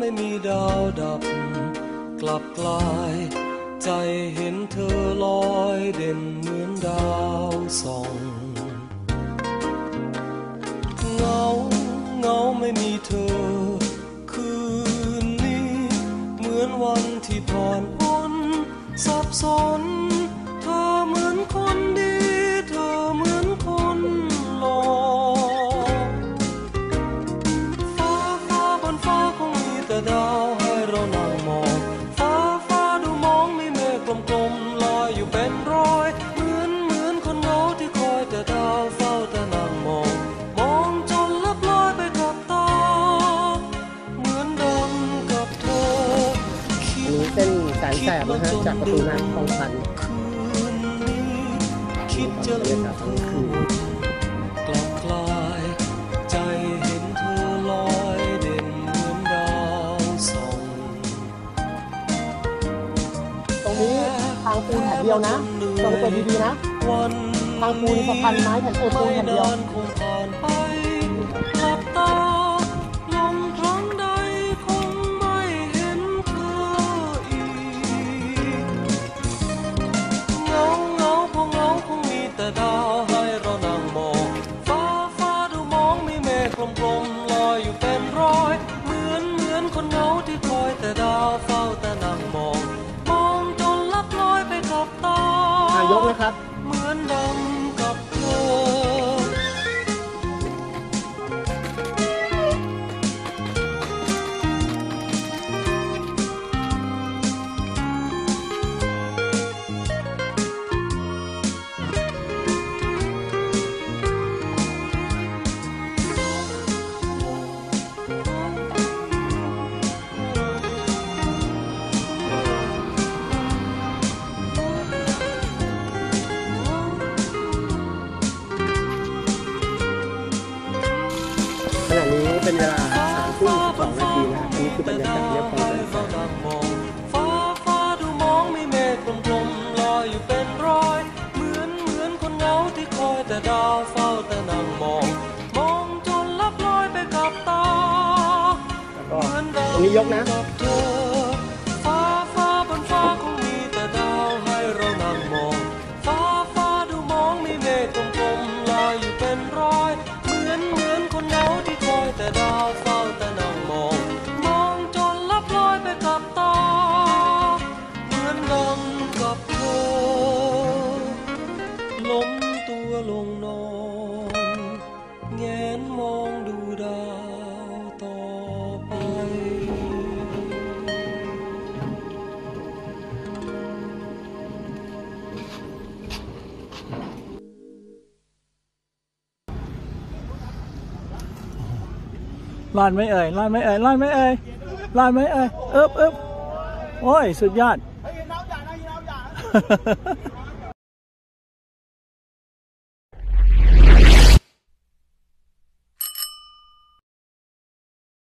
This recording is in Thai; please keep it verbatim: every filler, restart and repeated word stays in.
ไม่มีดาวดับกลับกลายใจเห็นเธอลอยเด่นเหมือนดาวส่องเงาเงาไม่มีเธอคืนนี้เหมือนวันที่ผ่านพ้นสับสนเธอเหมือนคนดีเธอเหมือนคนหลอกฟ้าฟ้าบนฟ้าคงมีแต่ดาวให้เรานั่งมองฟ้าฟ้าดูมองมีเมฆกลมๆลอยอยู่เป็นร้อยเหมือนเหมือนคนเหงาที่คอยแต่ดาวเฝ้าแต่นั่งมองมองจนลับลอยไปกับตาเหมือนดังกับเธออันนี้เส้นแสนแสบนะฮะจากประตูน้ำคลองพันคิดจะลืมเธอกลับกลายใจเห็นเธอลอยเด่นเหมือนดาวส่องตรงนี้ทางปูนแผ่นเดียวนะลองเปิดดีๆนะทางปูนสะพานไม้แผ่นเออปูนแผ่นเดียวคงผ่านไปหลับตาลงครั้งใดคงไม่เห็นเธออีกเงาเงาพอเงาคงมีแต่ดาวให้เรานั่งมองฟ้าฟ้าดูมองมีเมฆกลมๆลอยอยู่เป็นร้อยเหมือนเหมือนคนเหงาที่คอยแต่ดาวเฝ้าแต่นั่งมองมองจนลับลอยไปกับตายกนะครับเหมือนดังกับเธอขณะนี้เป็นเวลาสามทุ่มสองนาทีนะครับอันนี้คือบรรยากาศเรียบร้อยฟ้าฟ้าดูมองมีเมฆกลมๆลอยอยู่เป็นร้อยเหมือนเหมือนคนเหงาที่คอยแต่ดาวเฝ้าแต่นั่งมองมองจนลับลอยไปกับตาแล้วก็ตรงนี้ยกนะฟ้าฟ้าบนฟ้าคงมีแต่ดาวให้เรานั่งมองฟ้าฟ้าดูมองมีเมฆกลมๆลอยอยู่เป็นร้อยเหมือนเหมือนคนเหงาที่คอยแต่ดาวเฝ้าแต่นั่งมองมองจนลับลอยไปกับตาเหมือนดังกับเธอล้มตัวลงนอนแงนมองดูดาวต่อไปรอดไหมเอ่ยรอดไหมเอ่ยรอดไหมเอ่ยรอดไหมเอ่ยอึ๊บอึ๊บโอ้ยสุดยอด